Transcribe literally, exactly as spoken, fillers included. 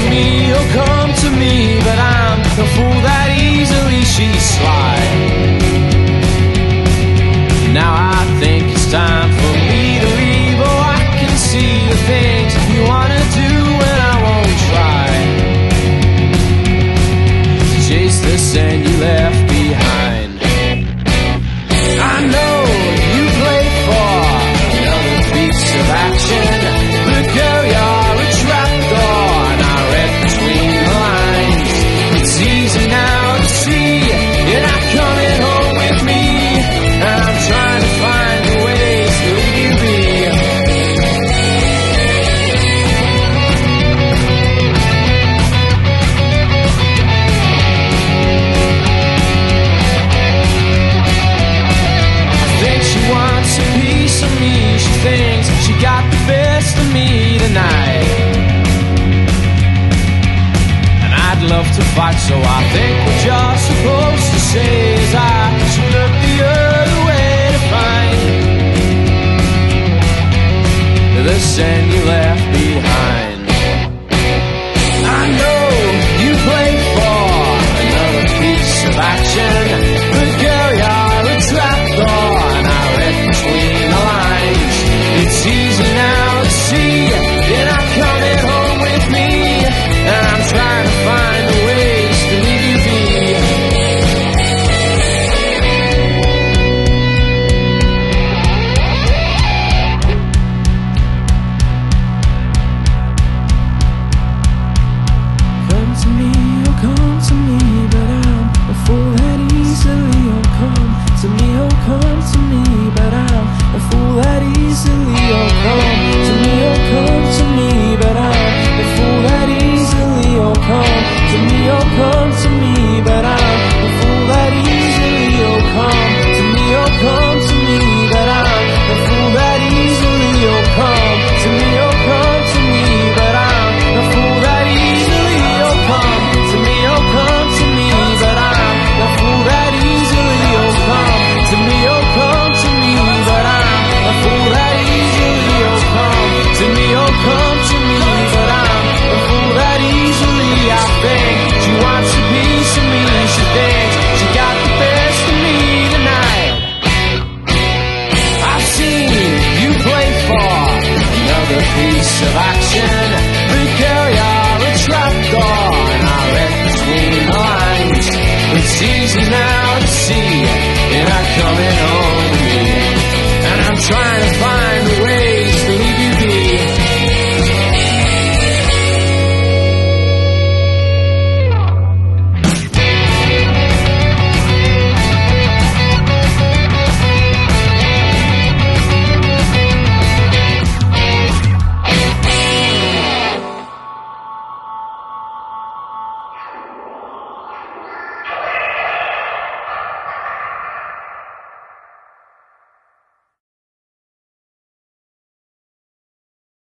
me, oh come to me, but I'm the fool that easily she's sly. Now I think it's time for me to leave. Oh, I can see the things you wanna do and I won't try to chase the sand you left behind. I know you play for another piece of action, but girl, you're a trapdoor, and I read between the lines. It's easy now to see you're not coming home with me, and I'm trying to find the ways to leave you be. I think she wants a piece of me. She thinks she got the best of me tonight, and I'd love to fight, so I think what you're supposed to say is I should look the other way to find the sand you left behind. I know you play for another piece of action, but girl, you're a trapdoor, and I read between the lines. It's easy now to see you're not coming home with me, and I'm trying to find the ways to leave you be. Come to me, oh come to me, but I'm a fool that easily. Oh come to me, oh come to me, but I'm a fool that easily. Oh come to me, oh come to me, but I'm a fool that easily. Oh come to me, oh come to me, but I'm a fool that easily. Oh come to me, oh come to me, but I'm a fool that easily. Oh come to me, oh come to me, but I'm a fool that easily. Oh come to me, oh come to me, but I'm a fool that easily. Oh come to me, oh come to me, but I'm a fool that easily. Oh come to me, oh come to me, but I'm a fool that easily. I think she wants a piece of me. She thinks she got the best of me tonight. I've seen you play for another piece of action, but girl, you're a trapdoor, and I read between the lines. It's easy now to see you're not coming home with me, and I'm trying to find